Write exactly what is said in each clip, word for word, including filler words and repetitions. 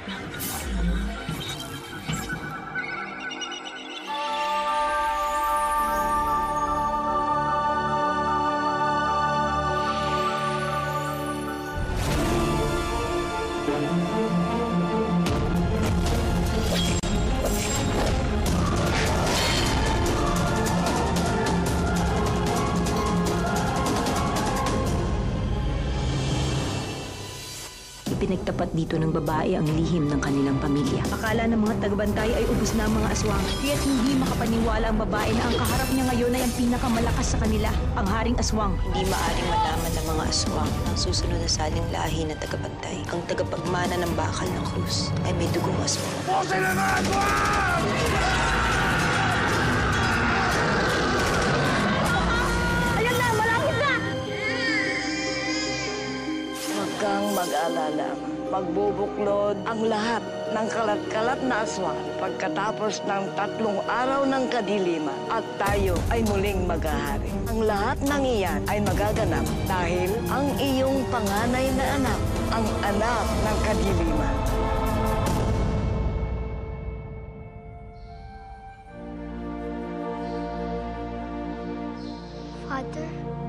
Pinagtapat dito ng babae ang lihim ng kanilang pamilya. Akala ng mga tagabantay ay ubos na ang mga aswang. Kaya't hindi makapaniwala ang babae na ang kaharap niya ngayon ay ang pinakamalakas sa kanila, ang haring aswang. Hindi maaring malaman ng mga aswang ang susunod na saling lahi na tagabantay. Ang tagapagmana ng bakal ng krus ay may dugong aswang. Pusin ang mga aswang! Ayun na! Malapit na! Huwag kang mag-alala. Magbubuklod ang lahat ng kalat-kalat na aswang pagkatapos ng tatlong araw ng kadiliman at tayo ay muling maghahari. Ang lahat ng iyan ay magaganap dahil ang iyong panganay na anak, ang anak ng kadiliman. Father,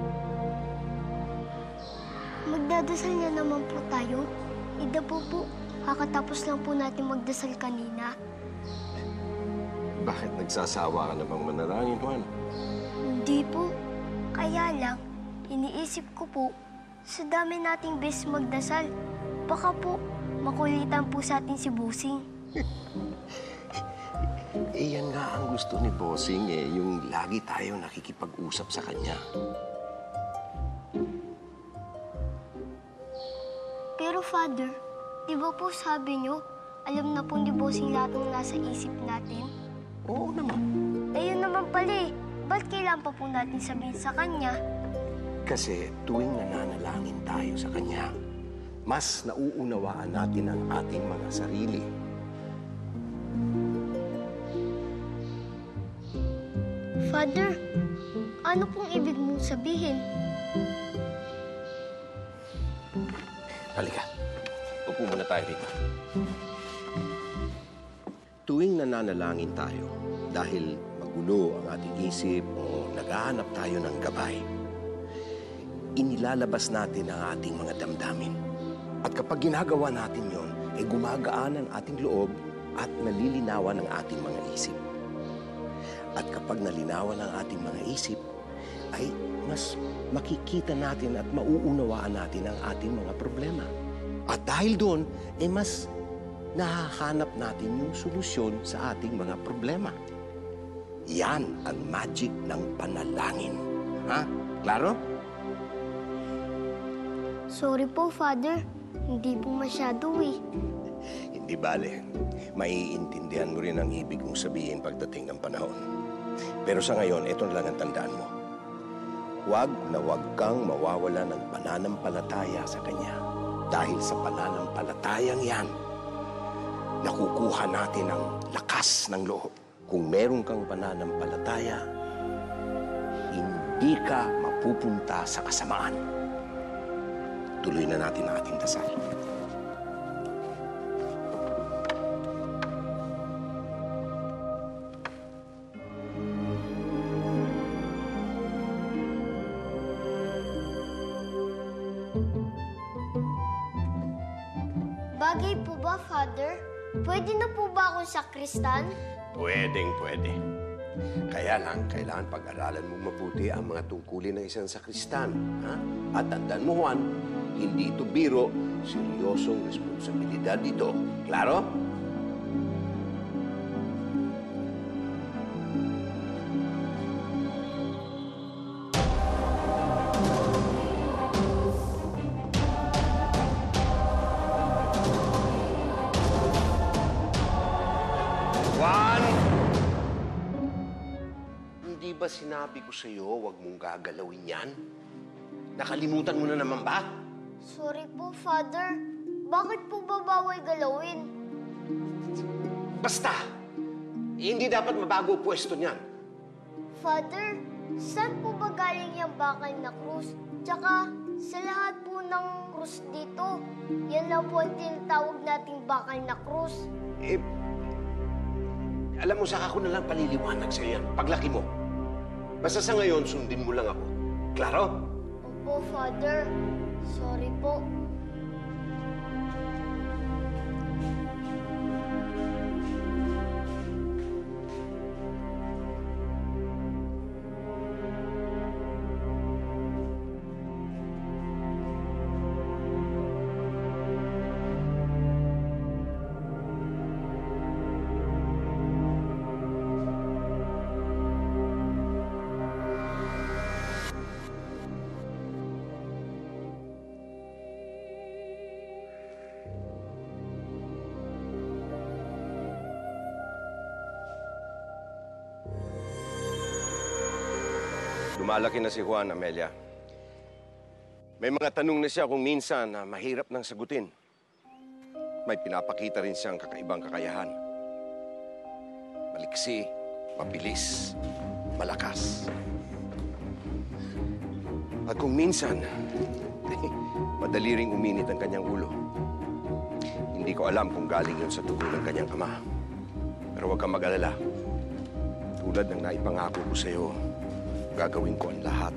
magdadasal niya naman po tayo. Ida po po, kakatapos lang po natin magdasal kanina. Bakit nagsasawa ka na bang manalangin, Juan? Hindi po. Kaya lang, iniisip ko po, sa dami nating beses magdasal, baka po makulitan po sa atin si Busing. Eh, yan nga ang gusto ni Bossing eh, yung lagi tayo nakikipag-usap sa kanya. Pero Father, di ba po sabi niyo, alam na po ni Bossing lahat ng nasa isip natin? Oo naman. Eh yun naman pala eh, ba't kailangan pa po natin sabihin sa kanya? Kasi tuwing nananalangin tayo sa kanya, mas nauunawaan natin ang ating mga sarili. Father, ano pong ibig mong sabihin? Halika, upo muna tayo rito. Tuwing nananalangin tayo, dahil magulo ang ating isip o naghahanap tayo ng gabay, inilalabas natin ang ating mga damdamin. At kapag ginagawa natin yon, ay gumagaan ang ating loob at nalilinawan ang ating mga isip. At kapag nalinawan ang ating mga isip, ay mas makikita natin at mauunawaan natin ang ating mga problema. At dahil doon, ay mas nahahanap natin yung solusyon sa ating mga problema. Yan ang magic ng panalangin. Ha? Klaro? Sorry po, Father. Hindi po masyado eh. Hindi bale. Maiintindihan mo rin ang ibig mong sabihin pagdating ng panahon. Pero sa ngayon, ito na lang ang tandaan mo. Huwag na huwag kang mawawala ng pananampalataya sa Kanya. Dahil sa pananampalatayang yan, nakukuha natin ang lakas ng loob. Kung meron kang pananampalataya, hindi ka mapupunta sa kasamaan. Tuloy na natin ang ating dasal. Bagay po ba, Father? Pwede na po ba akong sakristan? Pwedeng, pwede. Kaya lang, kailangan pag-aralan mo mabuti ang mga tungkulin ng isang sakristan. Ha? At tandaan mo, Juan, hindi ito biro, seryosong responsibilidad dito. Klaro? Hindi ba sinabi ko sa'yo, huwag mong gagalawin yan? Nakalimutan mo na naman ba? Sorry po, Father. Bakit po ba bawal galawin? Basta! Eh, hindi dapat mabago ang pwesto niyan. Father, saan po ba galing yung bakal na krus? Tsaka, sa lahat po ng krus dito. Yan lang po ang tinatawag nating bakal na krus. Eh, alam mo, saka ko na lang paliliwanag sa'yo yan. Paglaki mo. Basta sa ngayon, sundin mo lang ako. Klaro? Opo, Father. Sorry po. Lumalaki na si Juan, Amelia. May mga tanong na siya kung minsan na mahirap nang sagutin. May pinapakita rin siyang kakaibang kakayahan. Maliksi, mabilis, malakas. At kung minsan, madali ring uminit ang kanyang ulo. Hindi ko alam kung galing yun sa dugo ng kanyang ama. Pero huwag kang mag-alala. Tulad ng naipangako ko sa'yo, gagawin ko ang lahat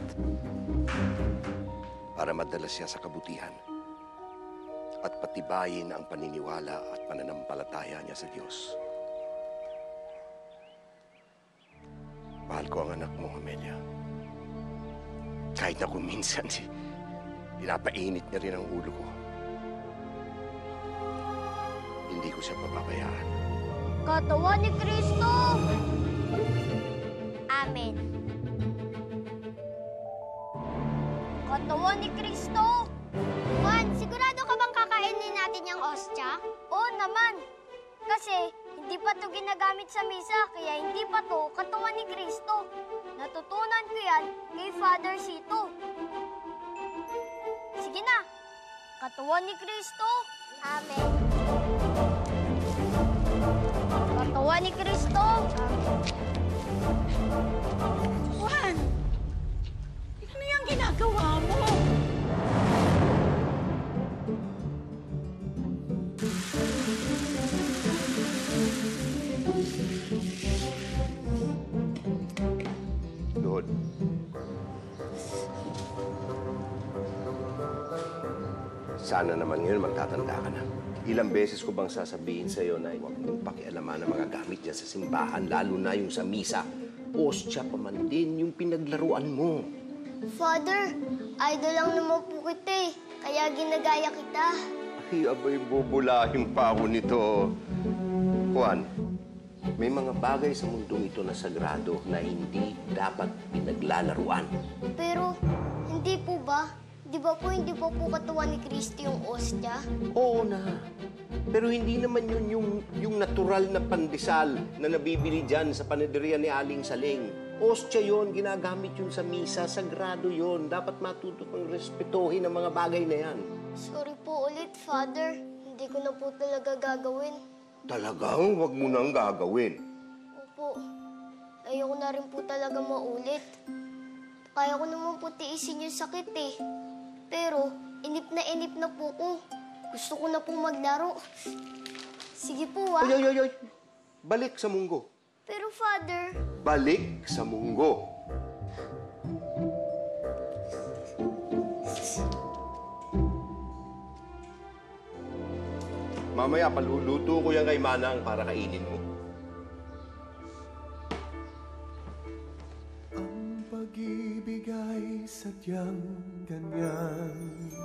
para madala siya sa kabutihan at patibayin ang paniniwala at pananampalataya niya sa Diyos. Mahal ko ang anak mo, Amelia. Kahit na kung minsan, pinapainit niya rin ang ulo ko. Hindi ko siya pababayaan. Katawan ni Kristo! Amen. Katawan ni Kristo! Juan, sigurado ka bang kakainin natin yung ostya? Oo naman. Kasi hindi pa to ginagamit sa misa, kaya hindi pa to katawan ni Kristo. Natutunan ko yan kay Father Cito. Sige na, katawan ni Kristo. Amen. Katawan ni Kristo. Juan! Ano yung ginagawa mo? Lord, sana naman ngayon magtatanda ka na. Ilang beses ko bang sasabihin sa'yo na huwag mong pakialaman ang mga gamit dyan sa simbahan, lalo na yung sa misa. Ostya pa man din yung pinaglaruan mo. Father, idol lang naman po kita eh. Kaya ginagaya kita. Ay, abay, bubulahin pa ako nito. Juan, may mga bagay sa mundong ito na sagrado na hindi dapat pinaglalaruan. Pero, hindi po ba? Di ba po hindi po po katawan ni Kristo yung ostya? Oo na. Pero hindi naman yun yung, yung natural na pandesal na nabibili dyan sa panaderia ni Aling Saling. Ostya yun, ginagamit yun sa misa, sagrado yun. Dapat matuto kang respetuhin ang mga bagay na yan. Sorry po ulit, Father. Hindi ko na po talaga gagawin. Talagang wag mo nang gagawin. Opo. Ayoko na rin po talaga maulit. Kaya ko naman po tiisin yung sakit eh. Pero, inip na inip na po ko. Gusto ko na po maglaro. Sige po, ah. Ay, ay, ay, ay. Balik sa munggo. Pero, Father... Balik sa munggo. Mamaya, paluluto ko yan kay Manang para kainin mo. Ang pag-ibig ay sadyang ganyan.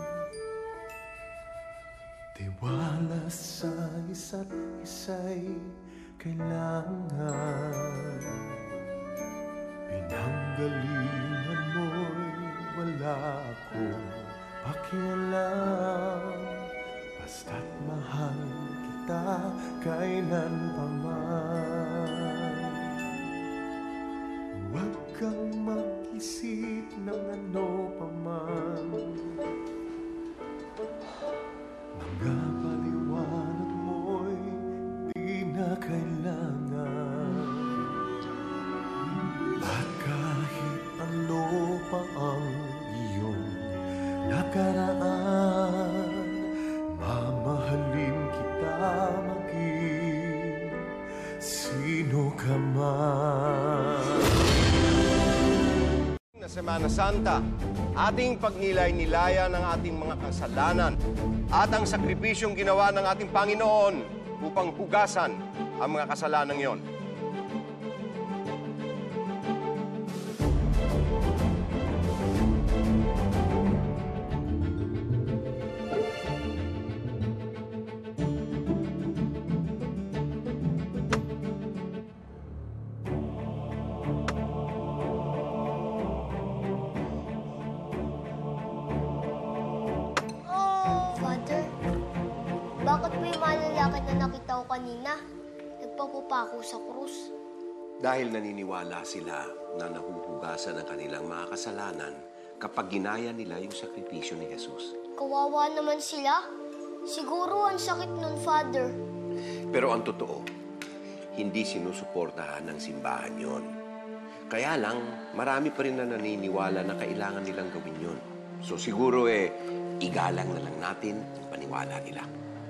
Tiwala sa isa't isa'y kailangan. Pinanggalingan mo'y wala akong pakialam. Basta't mahal kita kailanpaman. Huwag kang mag-isip ng ano paman. Mga paliwanag mo'y di na kailangan. At kahit ano pa ang iyong nakaraan, Semana Santa, ating pagnilay-nilayan ng ating mga kasalanan at ang sakripisyong ginawa ng ating Panginoon upang hugasan ang mga kasalanang yon. Father, bakit po yung mga lalaki na nakita ko kanina nagpapapako sa krus? Dahil naniniwala sila na nahuhugasan ang kanilang mga kasalanan kapag ginaya nila yung sakripisyo ni Jesus. Kawawa naman sila. Siguro ang sakit nun, Father. Pero ang totoo, hindi sinusuportahan ng simbahan yon. Kaya lang, marami pa rin na naniniwala na kailangan nilang gawin yon. So siguro eh, igalang na lang natin ang paniwala nila.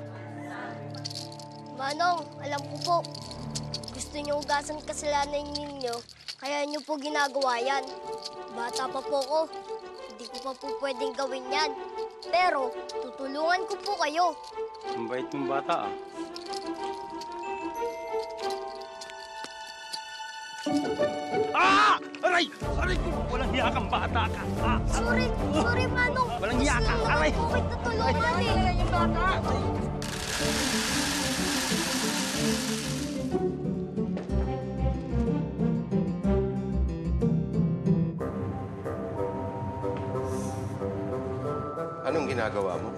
Manong, alam ko po, gusto niyo hugasan kasalanan ninyo, kaya niyo po ginagawa yan. Bata pa po ko, hindi ko pa po pwedeng gawin yan. Pero, tutulungan ko po kayo. Ang bait mong bata ah. Ah! Aray! Aray ko! Walang hiya kang bata ka! Ah! Sorry, sorry Manong. Walang hiya ka! Aray! Gusto naman po tutulungan eh. Aray! Yung bata! Anong ginagawa mo?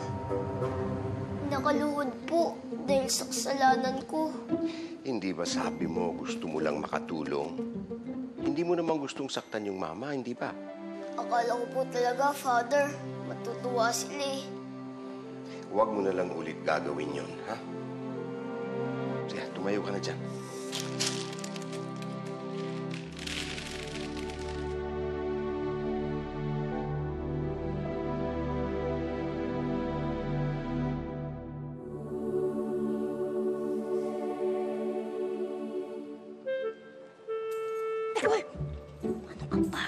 Nakaluhod po dahil sa kasalanan ko. Hindi ba sabi mo gusto mo lang makatulong? Hindi mo naman gustong saktan yung mama, hindi ba? Akala ko po talaga, Father, matutuwa sila eh. Huwag mo na lang ulit gagawin yon, ha? Sige, tumayo ka na dyan. Teka, ano ka ba?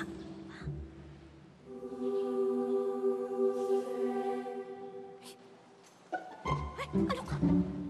Ay, ano ka?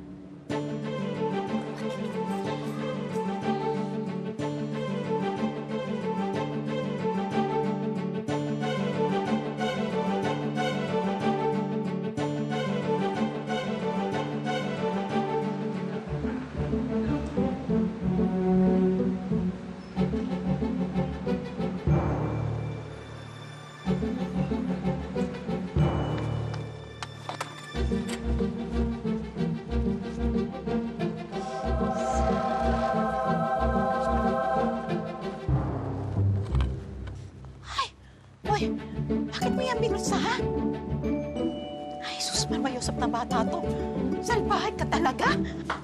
Uy, bakit mo yan binusahan? Ay, sus, marmayosap na bata to. Salbahay ka talaga.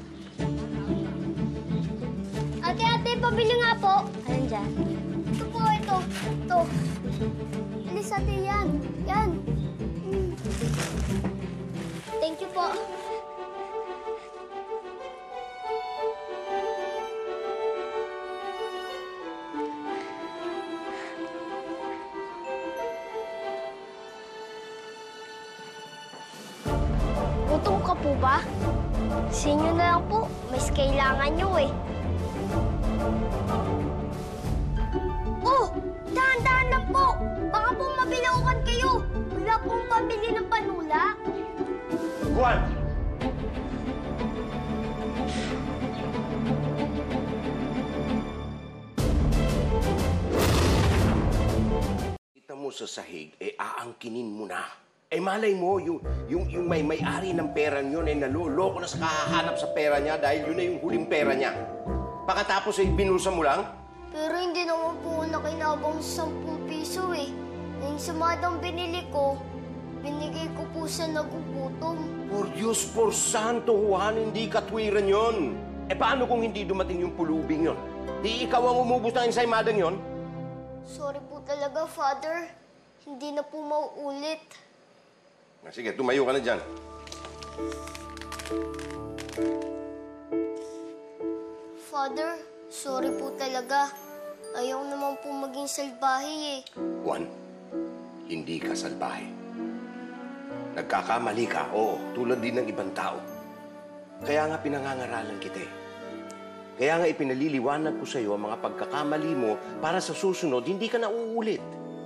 Ate, ate, pabili nga po. Alin dyan? Ito po, ito. Ito. Alis, ate, yan. Yan. Mm. Thank you po. Gutom ka po ba? Sa inyo na lang po. Mas kailangan nyo eh. Oh! Dahan-dahan lang po! Baka po mabilaukan kayo. Wala pong pabili ng panula. Juan! Kita mo sa sahig, eh aangkinin mo na. Eh malay mo, yung, yung, yung may may-ari ng pera nyo eh naluloko na sa kahahanap sa pera niya dahil yun na yung huling pera niya. Pagkatapos ay binusa mo lang? Pero hindi naman po nakinabang sa sampung piso eh. Yung samadang binili ko, binigay ko po sa nagugutom. Por Diyos, por Santo, Juan, hindi katwiran yon. Eh paano kung hindi dumating yung pulubing yon? Di ikaw ang umubos ng ensaymadang yon? Sorry po talaga, Father. Hindi na po mauulit. Sige, tumayo ka na dyan. Father, sorry po talaga. Ayaw naman po maging salbahe eh. Juan, hindi ka salbahe. Nagkakamali ka, oo, tulad din ng ibang tao. Kaya nga pinangangaralan kita eh. Kaya nga ipinaliliwanag ko sa iyo ang mga pagkakamali mo para sa susunod, hindi ka na uulit.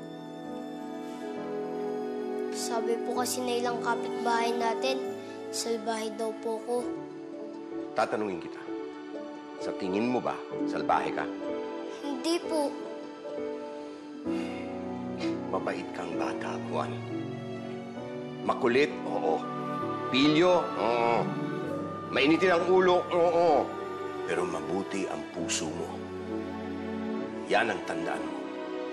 Sabi po kasi na ilang kapitbahay natin, salbahe daw po ko. Tatanungin kita, sa tingin mo ba, salbahe ka? Hindi po. Mabait kang bata, Juan. Makulit, oo. Pilyo, oo. Mainitin ang ulo, oo. Pero mabuti ang puso mo. Yan ang tandaan mo.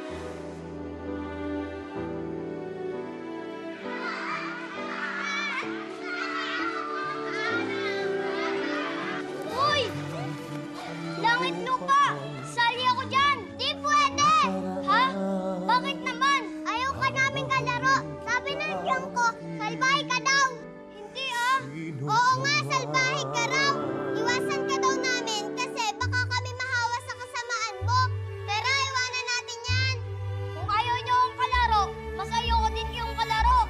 Uy! Langit lupa! Sali ako dyan! Di pwede! Ha? Bakit naman? Ayaw ka namin kalaro. Sabi ng tiyang ko, salbahe ka daw. Hindi ah. Oo nga, salbahe ka raw. Iwasan ka daw namin kasi baka kami mahawa sa kasamaan mo. Tara, iwanan natin yan. Kung ayaw niyo akong kalaro, mas ayoko din yung kalaro.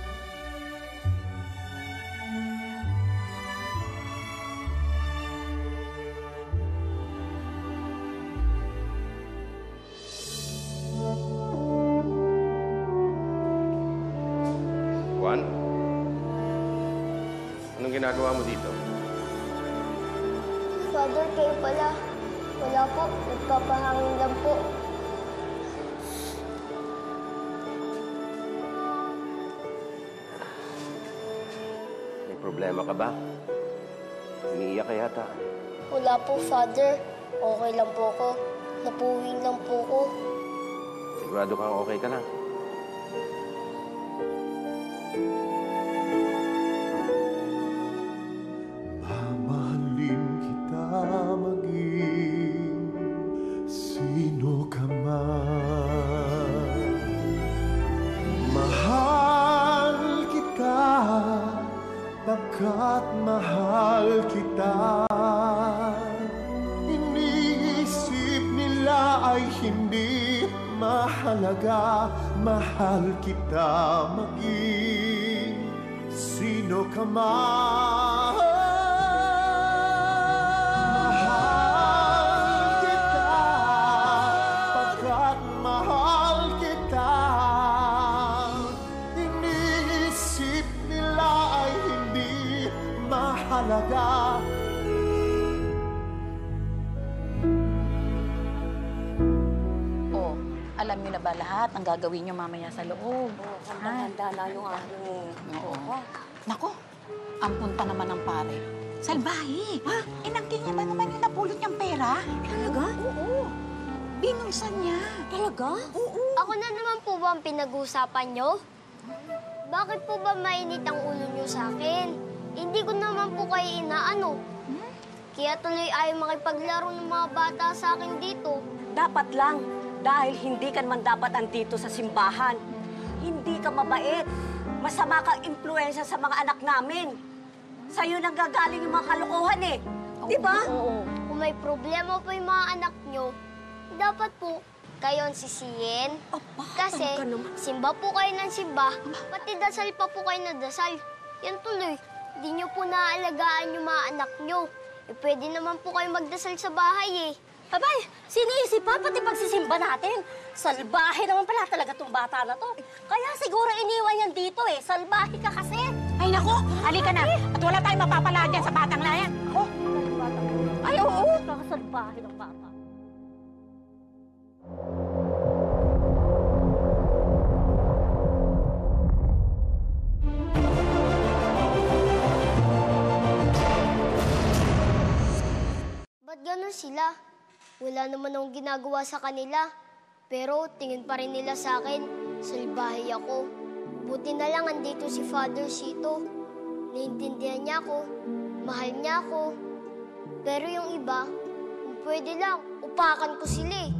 Juan? Anong ginagawa mo dito? Father, kayo pala. Wala po, nagpapahangin lang po. May problema ka ba? Umiiyak ka yata. Wala po, Father. Okay lang po ko. Napuwing lang po ko. Sigurado kang okay ka na. Mamahalin kita maging sino ka man. Mahal kita, pagkat mahal kita. Iniisip nila ay hindi mahalaga. Mahal kita maging sino ka man. Mahal kita, pagkat mahal kita. Iniisip nila ay hindi mahalaga. Oh, alam niyo na ba lahat ang gagawin niyo mamaya sa loob? Oo, Handa na yung aking... Oo. Nako, ang punta naman ng pare. Salbahe! Ha? Inangkin niya ba naman yung napulot niyang pera? Talaga? Oo. Binungsan niya. Talaga? Oo. Ako na naman po ba ang pinag-uusapan nyo? Bakit po ba mainit ang ulo nyo sa akin? Hindi ko naman po kayo inaano. Hmm? Kaya tuloy ayaw makipaglaro ng mga bata sa akin dito. Dapat lang. Dahil hindi ka naman dapat andito sa simbahan. Hindi ka mabait. Masama kang impluensya sa mga anak namin. Sa'yo nang gagaling yung mga kalokohan eh. Di ba? Oo. Kung may problema po yung mga anak nyo, dapat po kayo ang sisihin. Kasi simba po kayo ng simba, pati dasal pa po kayo na dasal. Yan tuloy, di nyo po naaalagaan yung mga anak nyo. Eh, pwede naman po kayo magdasal sa bahay eh. Abay, sinisip pa pati pagsisimba natin. Salbahe naman pala talaga tong bata na to. Kaya siguro iniwan yan dito eh. Salbahe ka kasi. Ay, naku! Halika na! At wala tayong mapapala dyan sa batang na yan. Oh. Ay, oo. Nakasalbahe ng bata. Ba't ganun sila? Wala naman akong ginagawa sa kanila. Pero tingin pa rin nila sa akin, salbahe ako. Buti na lang andito si Father Cito. Naiintindihan niya ako, mahal niya ako. Pero yung iba, kung pwede lang, upakan ko sila eh.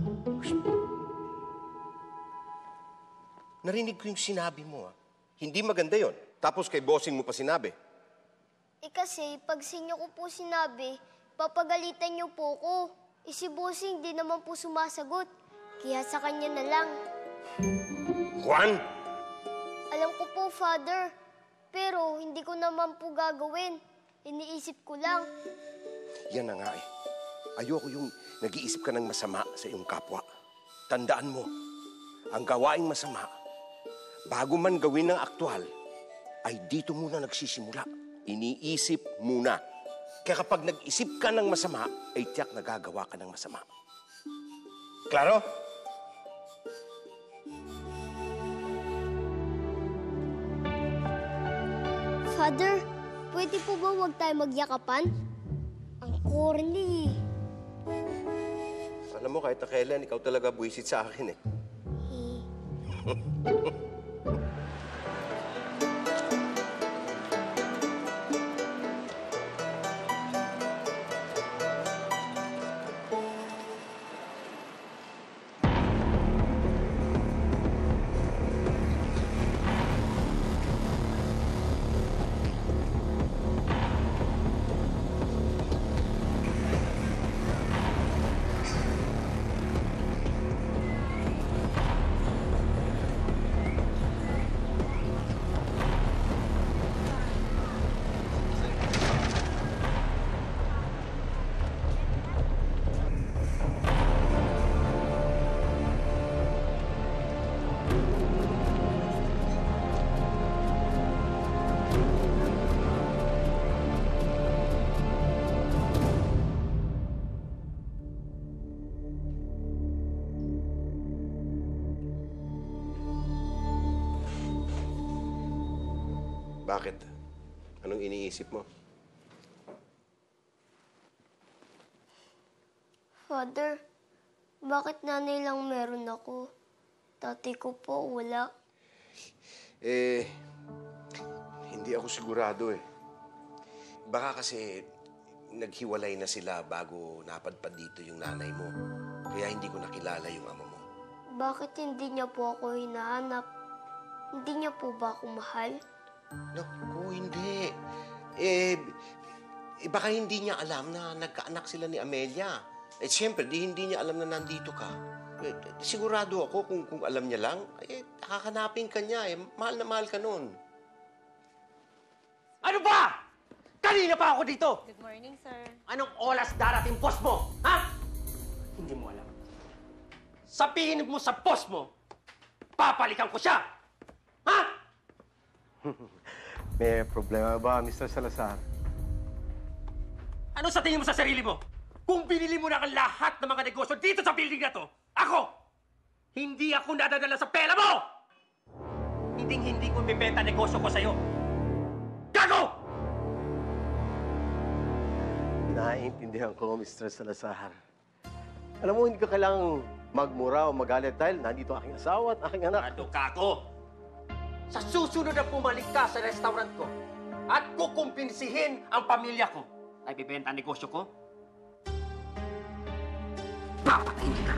Narinig ko yung sinabi mo, ah. Hindi maganda yon. Tapos kay bossing mo pa sinabi. Eh kasi, pag sinyo ko po sinabi, papagalitan niyo po ko. Eh si Bossing di naman po sumasagot. Kaya sa kanya na lang. Juan! Alam ko po, Father. Pero hindi ko naman po gagawin. Iniisip ko lang. Yan na nga eh. Ayoko yung nag-iisip ka ng masama sa iyong kapwa. Tandaan mo, ang gawaing masama, bago man gawin ng aktwal, ay dito muna nagsisimula. Iniisip muna. Kaya kapag nag-isip ka ng masama, ay tiyak nagagawa ka ng masama. Klaro? Father, pwede po ba huwag tayo magyakapan? Ang corny. Alam mo, kahit na kailan, ikaw talaga buwisit sa akin eh. Bakit? Anong iniisip mo? Father, bakit nanay lang meron ako? Tatay ko po wala. Eh, hindi ako sigurado eh. Baka kasi naghiwalay na sila bago napadpad dito yung nanay mo. Kaya hindi ko nakilala yung ama mo. Bakit hindi niya po ako hinahanap? Hindi niya po ba ako mahal? Naku, hindi. Eh, eh, baka hindi niya alam na nagkaanak sila ni Amelia. Eh, siyempre, di hindi niya alam na nandito ka. Eh, sigurado ako kung, kung alam niya lang, eh, hahanapin ka niya. Eh, mahal na mahal ka nun. Ano ba? Kanina pa ako dito! Good morning, sir. Anong oras darating boss mo? Ha? Hindi mo alam. Sabihin mo sa boss mo, papalikan ko siya! Ha? May problema ba, Mister Salazar? Ano sa tingin mo sa sarili mo? Kung binili mo na ang lahat ng mga negosyo dito sa building na to, ako, hindi ako nadadala sa pera mo! Hinding-hindi ko bibenta negosyo ko sa'yo. Gago! Naiintindihan ko, Mister Salazar. Alam mo, hindi ka kailangang magmura o magalit dahil nandito aking asawa at aking anak. Ano ka ako? Sa susunod na pumalik ka sa restaurant ko at kukumpinsihin ang pamilya ko, ay bibenta ang negosyo ko, papatayin ka.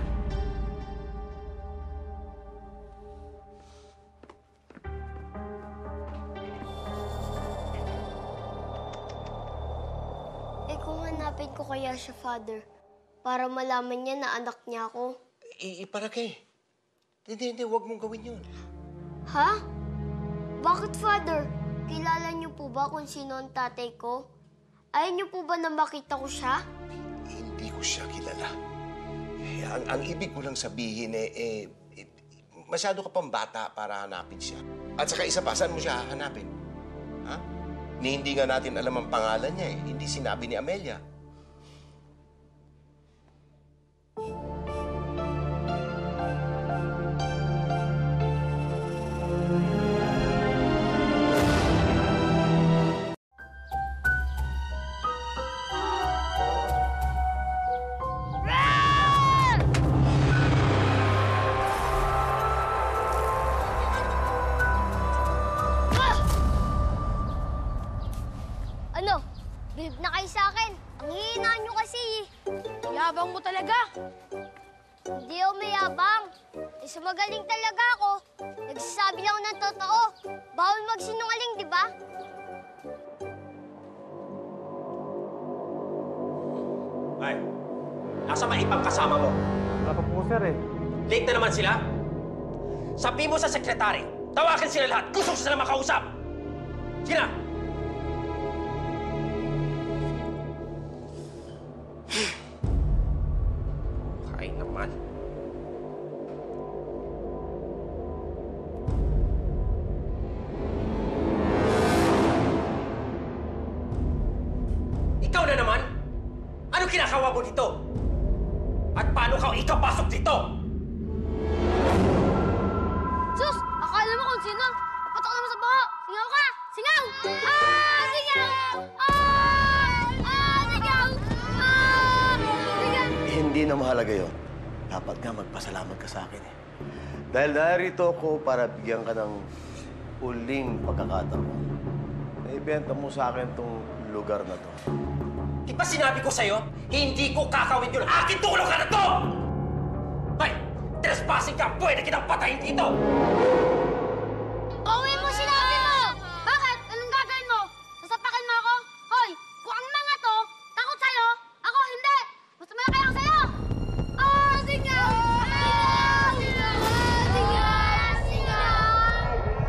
Eh kung hanapin ko kaya siya, Father, para malaman niya na anak niya ako. I, para kay. Hindi, hindi, huwag mong gawin yun. Ha? Bakit, Father? Kilala niyo po ba kung sino ang tatay ko? Ayaw niyo po ba na makita ko siya? Hindi ko siya kilala. Eh, ang, ang ibig ko lang sabihin eh, eh, eh, masyado ka pang bata para hanapin siya. At saka isa pa, saan mo siya hahanapin? Ha? Ni hindi nga natin alam ang pangalan niya eh. Hindi sinabi ni Amelia. Ano? Bilib na kayo sa akin. Ang hihina nyo kasi. Yabang mo talaga. Hindi ako mayabang. Isa magaling talaga ako. Nagsasabi lang ng totoo. Bawal magsinungaling, di ba? Ay, sa maibang kasama mo? Wala pa po, sir, eh. Late na naman sila? Sabi mo sa sekretary, tawagan sila lahat. Gusto ko sila makausap. Sige na! Ay naman. Ikaw na naman? Anong kinakawa mo dito? At paano ka ikapasok dito? Sus! Akala mo kung sino? Patok naman sa baho! Singaw ka! Singaw! Ah! Singaw! Ah! Ah! Singaw! Ah! Singaw! Hindi na mahalaga yun. Dapat nga magpasalamat ka sa akin eh. Dahil narito ako para bigyan ka ng uling pagkakataon. Naibenta mo sa akin tong lugar na to. Di ba sinabi ko sa'yo, hindi ko kakawin yun. Akin tulong ka na to! Ay! Trespassing ka! Pwede kitang patayin dito! Gawin mo sinabi mo! Bakit? Anong gagawin mo? Sasapakin mo ako? Hoy! Kung ang mga to, takot sa'yo, ako hindi! Gusto malaki ako sa'yo! Ah! Singaw! Ah! Singaw! Singaw! Singaw!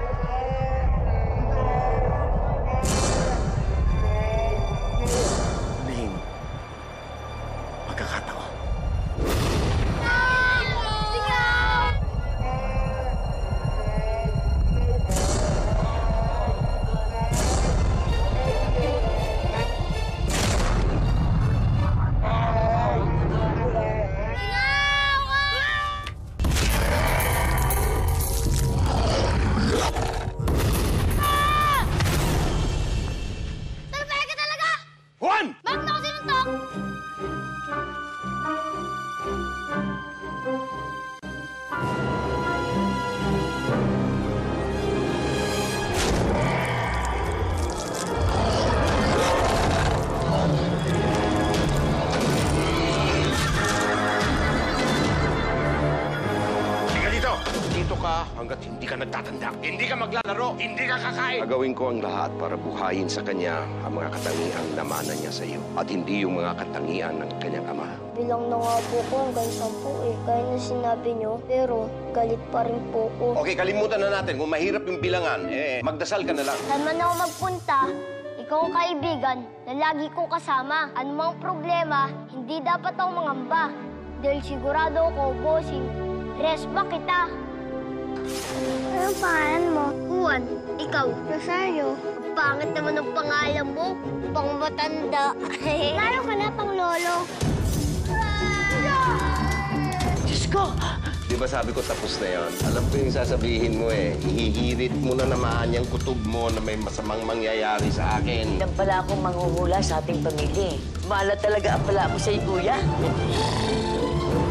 Huling pagkakataon. Singaw! Talaga ka talaga! Juan! Bakit ako sinuntok? Halika dito! Dito ka hanggat hindi ka nagtatanda. Hindi ka maglalaro. Hindi ka kakain. Gagawin ko ang lahat para buhayin sa kanya ang mga katangiang namana niya sa iyo at hindi yung mga katangian ng kanyang ama. Bilang na nga po ko hanggang sampu eh. Kaya na sinabi nyo, pero galit pa rin po ko. Okay, kalimutan na natin. Kung mahirap yung bilangan, eh, magdasal ka na lang. Saan man ako magpunta, ikaw ang kaibigan na lagi kong kasama. Anumang problema, hindi dapat ako mangamba. Dahil sigurado ako, bossing, respa kita. Anong pangalan mo? Juan. Ikaw? Rosario. Pangit naman ang pangalan mo. Pang matanda. Lalo ka na, pang lolo. Diyos ko! Di ba sabi ko tapos na yon? Alam ko yung sasabihin mo eh. Ihihirit mo na naman yung kutob mo na may masamang mangyayari sa akin. Yan pala akong manghuhula sa ating pamilya. Mahala talaga ang pala ako sa'yo, kuya.